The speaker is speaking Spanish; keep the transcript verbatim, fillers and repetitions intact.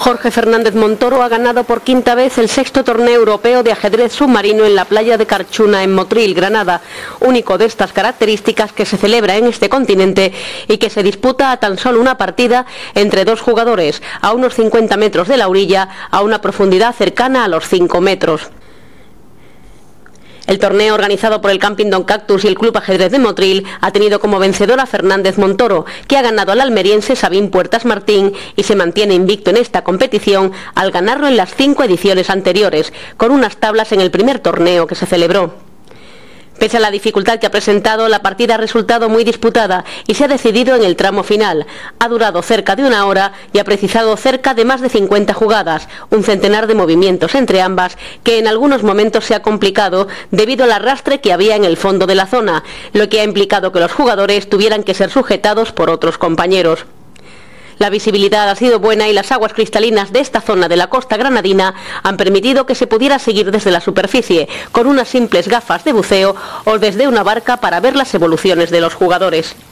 Jorge Fernández Montoro ha ganado por quinta vez el sexto torneo europeo de ajedrez submarino en la playa de Carchuna, en Motril, Granada, único de estas características que se celebra en este continente y que se disputa a tan solo una partida entre dos jugadores, a unos cincuenta metros de la orilla, a una profundidad cercana a los cinco metros. El torneo, organizado por el Camping Don Cactus y el Club Ajedrez de Motril, ha tenido como vencedor a Fernández Montoro, que ha ganado al almeriense Sabín Puertas Martín y se mantiene invicto en esta competición al ganarlo en las cinco ediciones anteriores, con unas tablas en el primer torneo que se celebró. Pese a la dificultad que ha presentado, la partida ha resultado muy disputada y se ha decidido en el tramo final. Ha durado cerca de una hora y ha precisado cerca de más de cincuenta jugadas, un centenar de movimientos entre ambas, que en algunos momentos se ha complicado debido al arrastre que había en el fondo de la zona, lo que ha implicado que los jugadores tuvieran que ser sujetados por otros compañeros. La visibilidad ha sido buena y las aguas cristalinas de esta zona de la costa granadina han permitido que se pudiera seguir desde la superficie, con unas simples gafas de buceo o desde una barca para ver las evoluciones de los jugadores.